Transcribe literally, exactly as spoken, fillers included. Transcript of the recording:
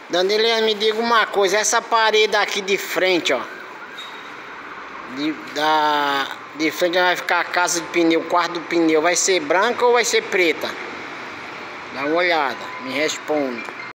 Daniliano, me diga uma coisa, essa parede aqui de frente, ó. De, da, de frente vai ficar a casa de pneu, o quarto do pneu. Vai ser branca ou vai ser preta? Dá uma olhada, me responde.